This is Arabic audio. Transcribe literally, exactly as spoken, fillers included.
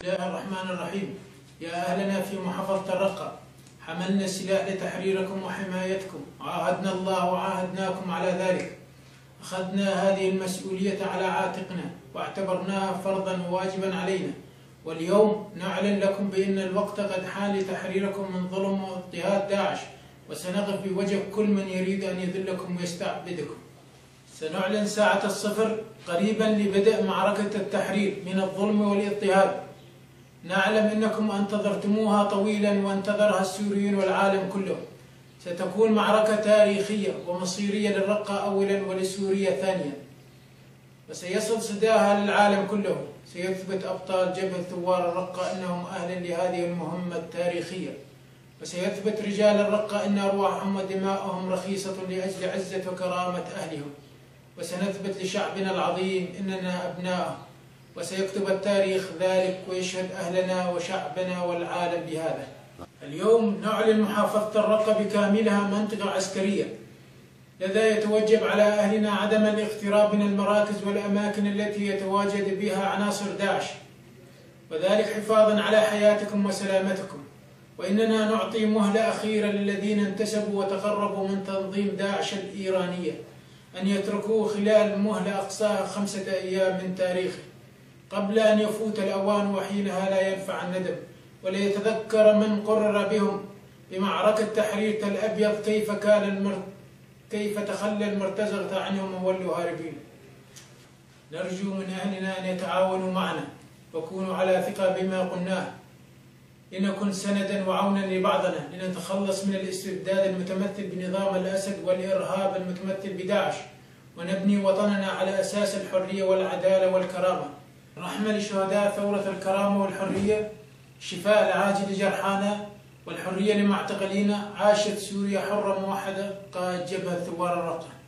بسم الله الرحمن الرحيم. يا أهلنا في محافظة الرقة، حملنا السلاح لتحريركم وحمايتكم، وعاهدنا الله وعاهدناكم على ذلك. أخذنا هذه المسؤولية على عاتقنا واعتبرناها فرضا وواجبا علينا، واليوم نعلن لكم بأن الوقت قد حان لتحريركم من ظلم واضطهاد داعش، وسنقف بوجه كل من يريد أن يذلكم ويستعبدكم. سنعلن ساعة الصفر قريبا لبدء معركة التحرير من الظلم والاضطهاد. نعلم أنكم انتظرتموها طويلا وانتظرها السوريون والعالم كله. ستكون معركة تاريخية ومصيرية للرقة أولا ولسوريا ثانيا، وسيصل صداها للعالم كله. سيثبت أبطال جبهة ثوار الرقة أنهم أهلا لهذه المهمة التاريخية، وسيثبت رجال الرقة أن أرواحهم ودماءهم رخيصة لأجل عزة وكرامة أهلهم. وسنثبت لشعبنا العظيم أننا أبناءه، وسيكتب التاريخ ذلك ويشهد أهلنا وشعبنا والعالم بهذا. اليوم نعلن محافظة الرقة بكاملها منطقة عسكرية، لذا يتوجب على أهلنا عدم الاقتراب من المراكز والأماكن التي يتواجد بها عناصر داعش، وذلك حفاظا على حياتكم وسلامتكم. وإننا نعطي مهلة أخيرة للذين انتسبوا وتقربوا من تنظيم داعش الإيرانية أن يتركوه خلال مهلة أقصاها خمسة أيام من تاريخه، قبل أن يفوت الأوان، وحينها لا ينفع الندم، وليتذكر من قرر بهم بمعركة تحرير تل أبيض كيف كان المر... كيف تخلى المرتزقة عنهم وولوا هاربين. نرجو من أهلنا أن يتعاونوا معنا وكونوا على ثقة بما قلناه، لنكن سندا وعونا لبعضنا لنتخلص من الاستبداد المتمثل بنظام الأسد والإرهاب المتمثل بداعش، ونبني وطننا على أساس الحرية والعدالة والكرامة. رحمة لشهداء ثورة الكرامة والحرية، شفاء العاجل لجرحانا، والحرية لمعتقلينا. عاشت سوريا حرة موحدة. قائد جبهة ثوار الرقة.